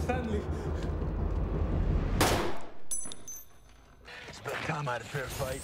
family. It's about time I had a fair fight.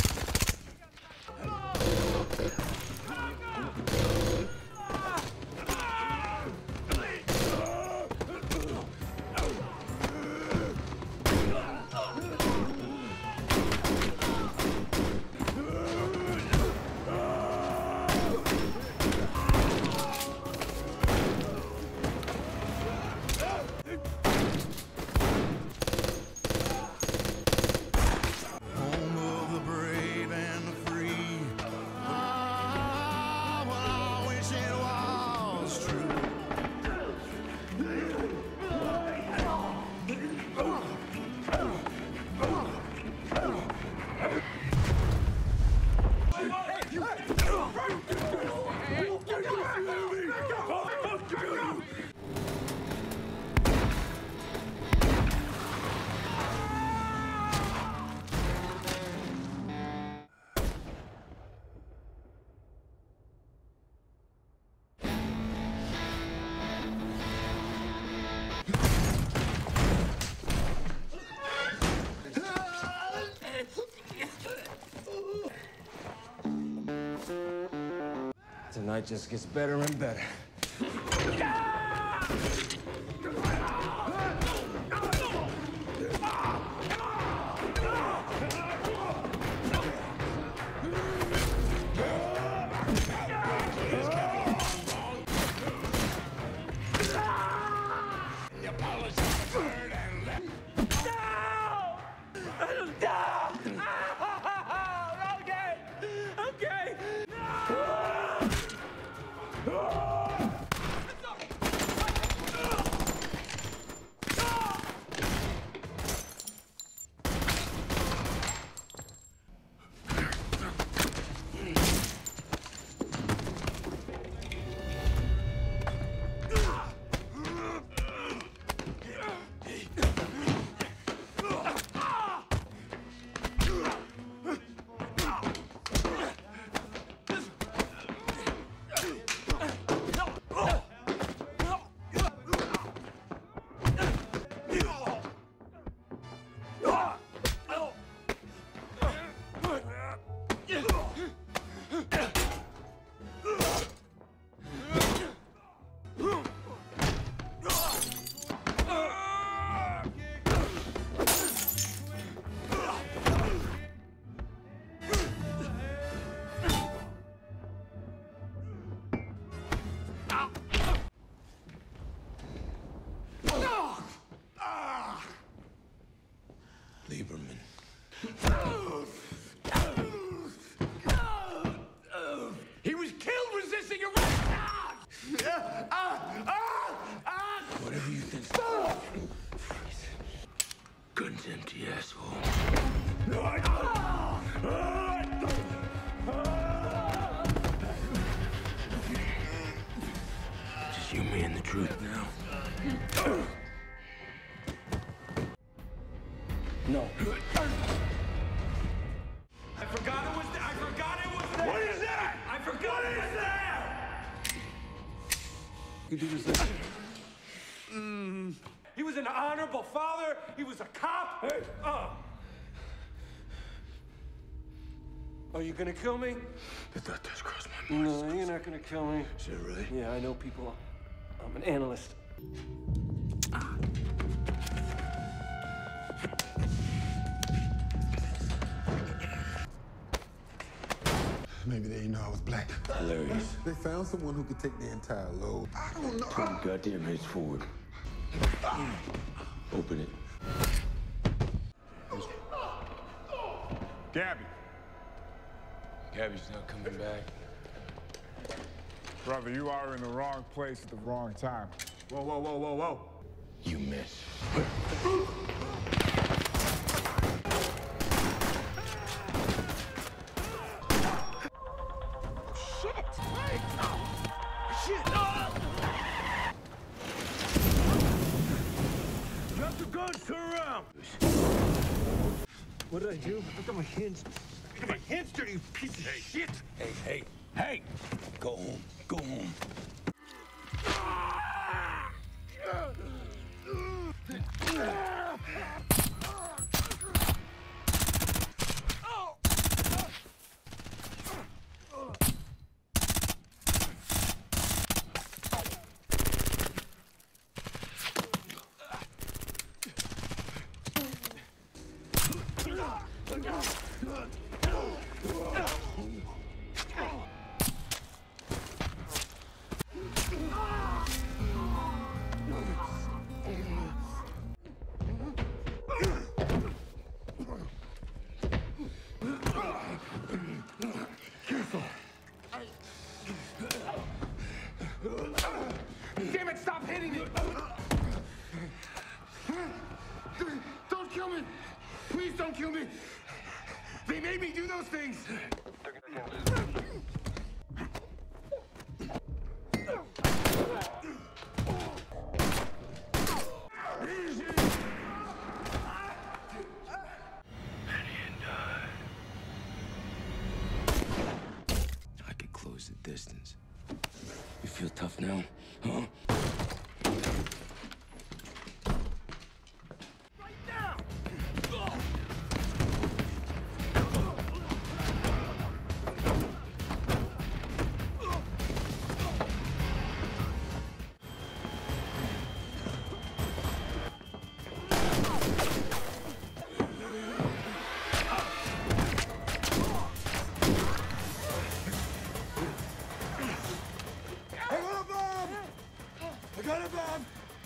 Tonight just gets better and better. He was killed resisting arrest! Whatever you think. Gun's empty, asshole. Just you, me, and the truth now. No. I forgot it was there. I forgot it was there. What is that? I forgot it was there. You do this thing. He was an honorable father. He was a cop. Hey. Are you gonna kill me? The thought just crossed my mind. No, you're not gonna kill me. Is it really? Yeah, I know people. I'm an analyst. Maybe they didn't know I was black. Hilarious. They found someone who could take the entire load. I don't know. Put your goddamn heads forward. Open it. Gabby. Gabby's not coming back. Brother, you are in the wrong place at the wrong time. Whoa, whoa, whoa, whoa, whoa. You miss. Drop the guns, turn around. What did I do? I got my hands. My hands dirty, you piece of shit. Hey. Go home. Damn it, stop hitting me! Don't kill me! Please don't kill me! They made me do those things! I could close the distance. You feel tough now, huh? I got a bomb!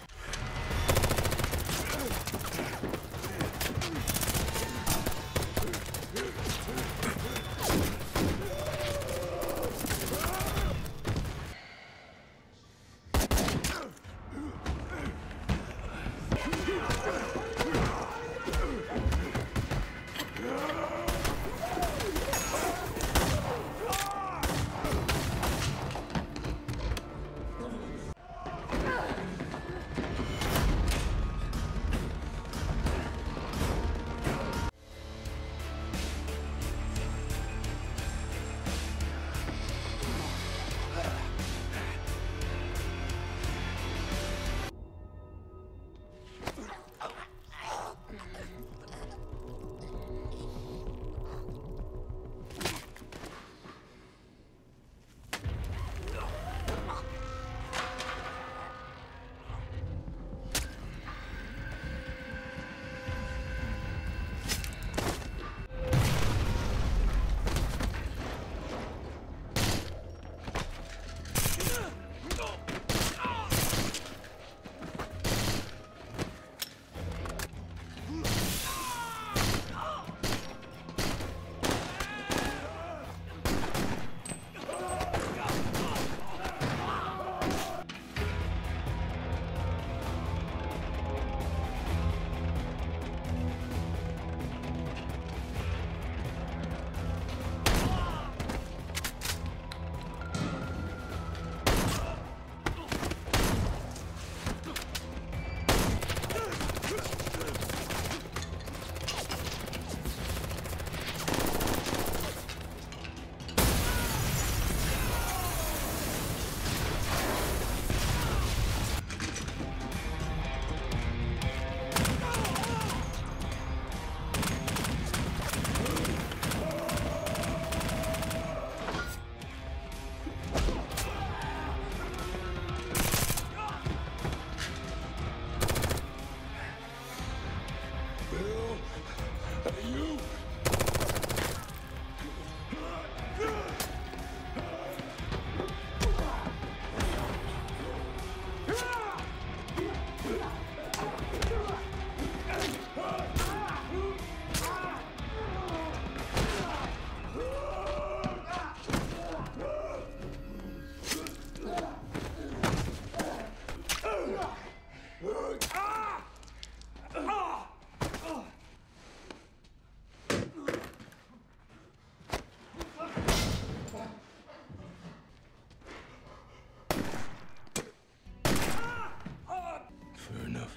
Fair enough.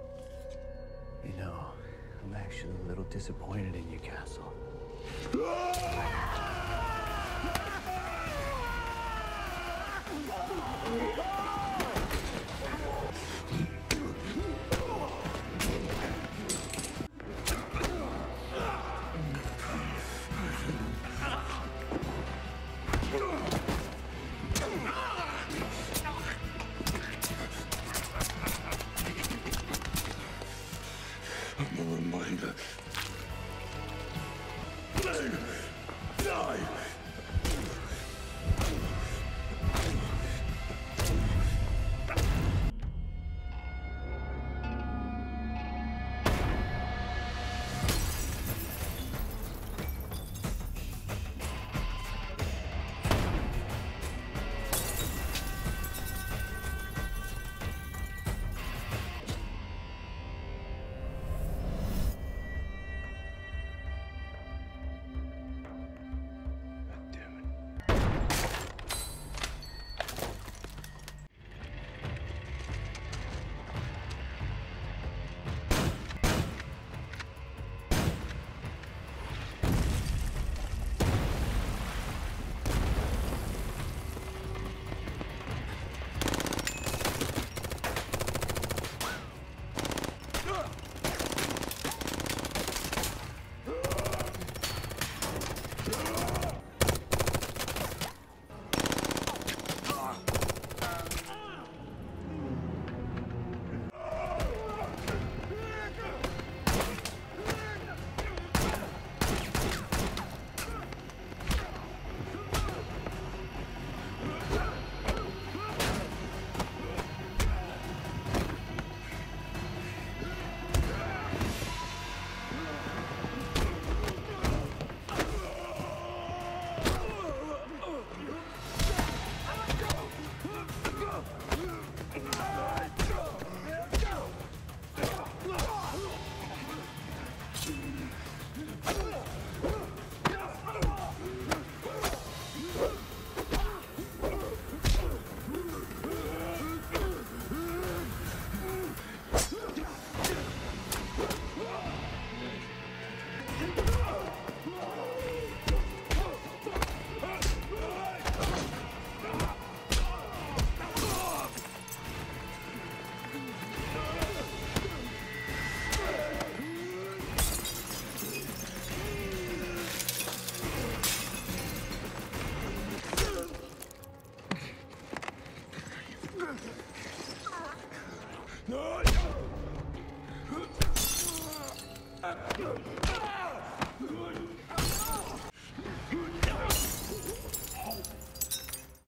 You know, I'm actually a little disappointed in you, Castle.